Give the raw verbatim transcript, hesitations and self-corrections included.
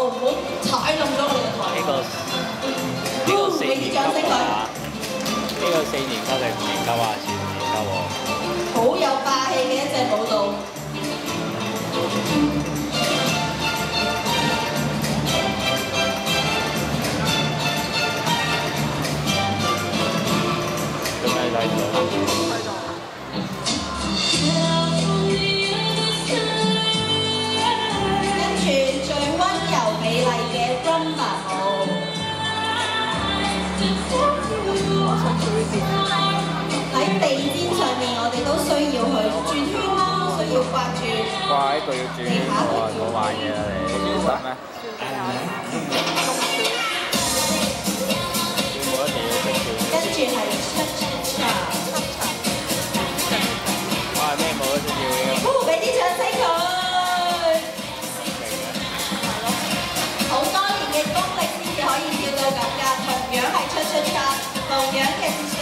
唔好踩冧咗我哋嘅台。 呢個呢個四年級啊，呢個四年級定五年級啊？四年級喎。 好有霸氣嘅一隻舞蹈。 仲係睇到。 跟住最溫柔美麗嘅 rumba 舞。喺地氈上面，我哋都需要去轉圈咯，需要掛住。 哇！呢個要轉圈喎，冇玩嘢啦你，得咩？要冇一定要識轉。 跟住係 cha cha cha。 哇！咩舞都識跳嘅。 哦，俾啲掌聲佢。好多年嘅功力先至可以跳到咁㗎，同樣係 cha cha cha，同樣嘅。